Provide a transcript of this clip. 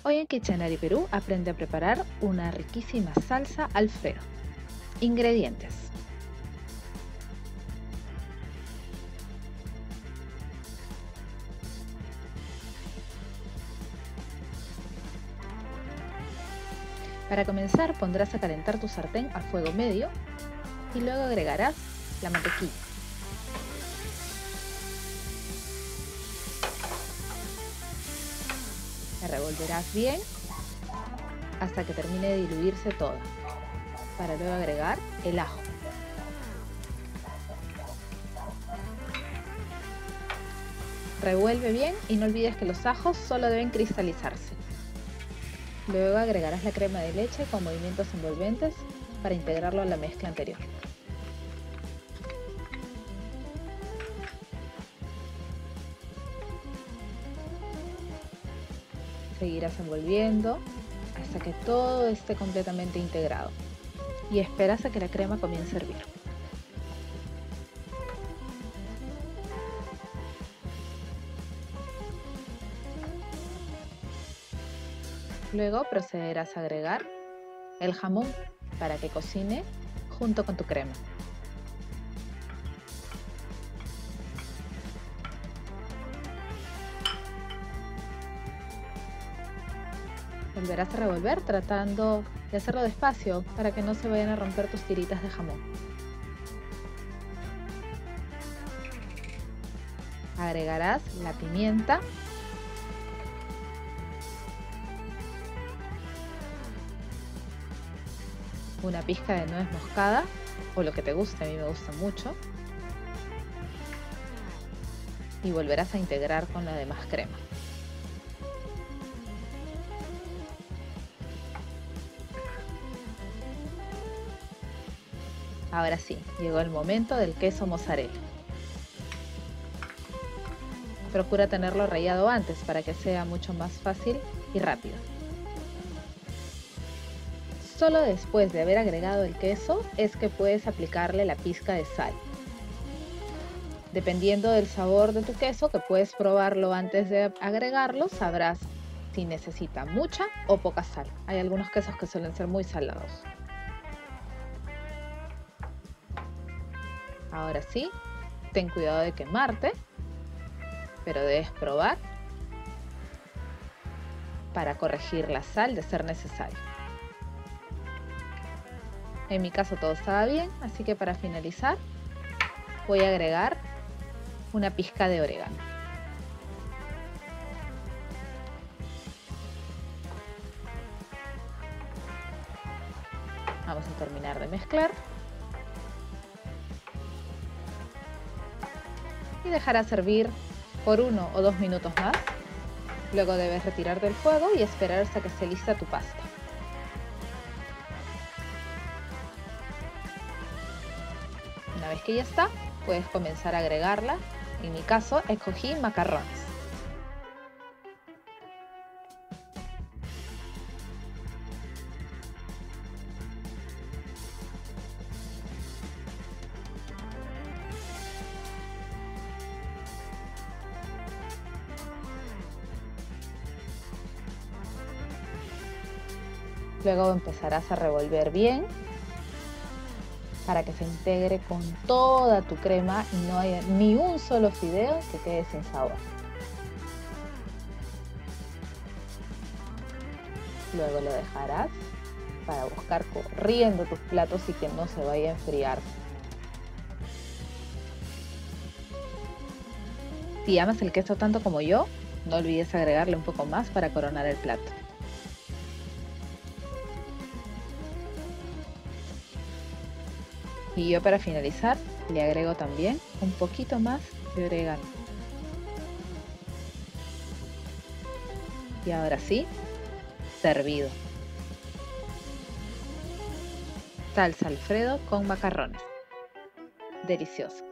Hoy en Kitchenery Perú aprende a preparar una riquísima salsa Alfredo. Ingredientes: para comenzar pondrás a calentar tu sartén a fuego medio y luego agregarás la mantequilla. La revolverás bien hasta que termine de diluirse toda, para luego agregar el ajo. Revuelve bien y no olvides que los ajos solo deben cristalizarse. Luego agregarás la crema de leche con movimientos envolventes para integrarlo a la mezcla anterior. Seguirás envolviendo hasta que todo esté completamente integrado y esperas a que la crema comience a hervir. Luego procederás a agregar el jamón para que cocine junto con tu crema. Volverás a revolver tratando de hacerlo despacio para que no se vayan a romper tus tiritas de jamón. Agregarás la pimienta, una pizca de nuez moscada o lo que te guste, a mí me gusta mucho, y volverás a integrar con la demás crema. Ahora sí, llegó el momento del queso mozzarella. Procura tenerlo rallado antes para que sea mucho más fácil y rápido. Solo después de haber agregado el queso es que puedes aplicarle la pizca de sal. Dependiendo del sabor de tu queso, que puedes probarlo antes de agregarlo, sabrás si necesita mucha o poca sal. Hay algunos quesos que suelen ser muy salados. Ahora sí, ten cuidado de quemarte, pero debes probar para corregir la sal de ser necesario. En mi caso todo estaba bien, así que para finalizar voy a agregar una pizca de orégano. Vamos a terminar de mezclar y dejará servir por 1 o 2 minutos más. Luego debes retirar del fuego y esperar hasta que esté lista tu pasta. Una vez que ya está, puedes comenzar a agregarla. En mi caso, escogí macarrones. Luego empezarás a revolver bien para que se integre con toda tu crema y no haya ni un solo fideo que quede sin sabor. Luego lo dejarás para buscar corriendo tus platos y que no se vaya a enfriar. Si amas el queso tanto como yo, no olvides agregarle un poco más para coronar el plato. Y yo para finalizar le agrego también un poquito más de orégano. Y ahora sí, servido. Salsa Alfredo con macarrones. Delicioso.